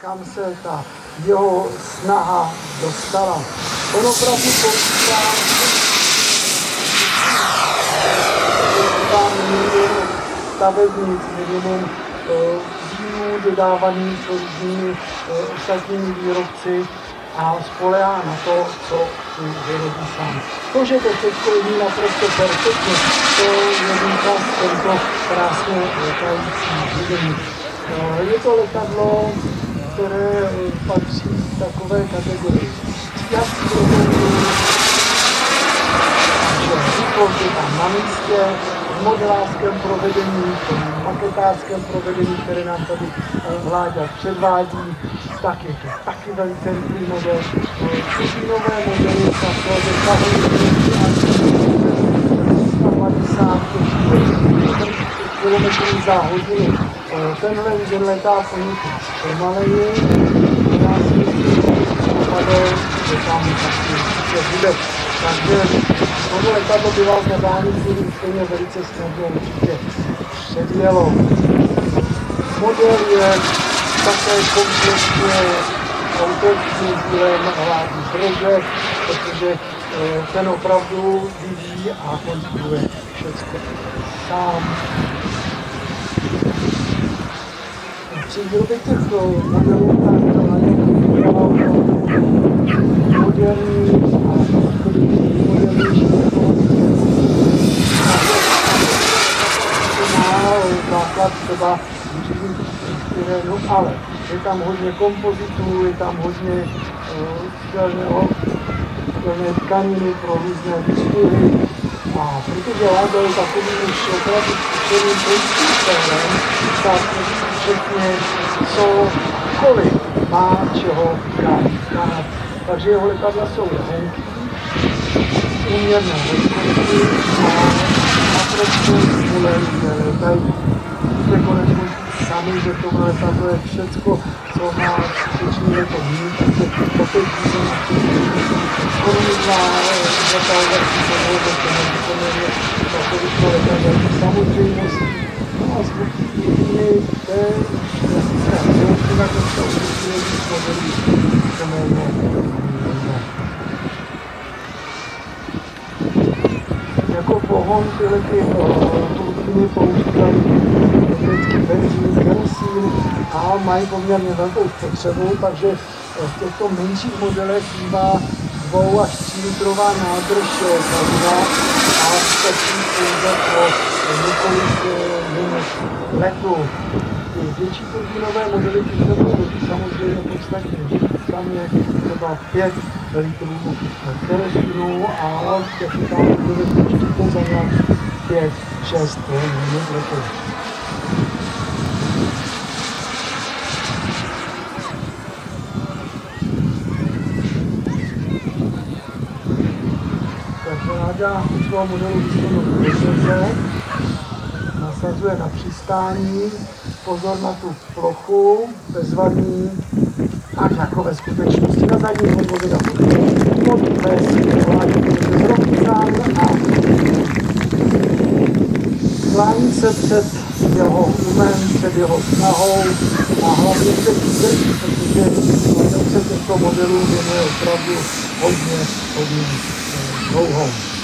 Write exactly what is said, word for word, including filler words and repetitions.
kam se ta jeho snaha dostala. On opravdu používá stavebnic, minimum dílů dodávaných různými ostatními výrobci a spolehá na to, co si vyrobí sám. To, že to všechno je naprosto perfektně, to je výkaz tento krásně letající vidění. Je to letadlo, které patří v takové kategorii. Jak výkon je tam na místě, v modelářském provedení, v maketářském provedení, které nám tady Láďa předvádí, tak je to taky velice rychlý model. Kubínové modely se padesát kilometrů za hodinu. Tenhle ten letá poněkud pomaleji. Já si myslím, že padel, že tam taky určitě bude. Takže tohle letadlo by vás na dálnici stejně velice snadno určitě předjelo. Model je také kompletně autorským dílem Ládi Brože, protože ten opravdu vyvíjí a konstruuje všechno sám. Při výrobě těch modelů tak moderní a modernější základ třeba no, ale je tam hodně kompozitů, je tam hodně skvělé tkaniny pro různé výstuhy. A protože Láďa je takový už opravdu zkušeným konstruktorem, tak všechny cokoliv má čeho dát. Takže jeho letadla jsou lehenky, uměrné velikosti a naprosto spolehlivé letají. Víte konec konců sami, že tohle letadlo je všecko, co má skutečný leto mít, takže opět díky na všechny korunná zatávací podvozek, to nevykonuje takovýchto letadel samozřejmostí. No a skutečně to je klasická přeložka, to se určitě víc modelí poměrně. Jako pohon tyhle turbíny používají elektrický benzín, kerosín a mají poměrně velkou spotřebu, takže v těchto menších modelech bývá dvou až tří litrová nádrž paliva a stačí pouze pro několik minut letu. Ty větší turbínové modely ty se budou samozřejmě podstatně víc, tam je třeba pět litrů kerosínu a těch tam bude určitě za nějakých pět šest minut letu. Takže Láďa u svého modelu výkonu vyšleze, nasazuje na přistání, pozor na tu plochu, bezvadný, až jako ve skutečnosti na zadní podvozek a pod bez Láďa bude zrobcán a klání se před jeho umem, před jeho snahou a hlavně před výsledky, protože Láďa se těchto modelů věnuje opravdu hodně, hodně dlouho.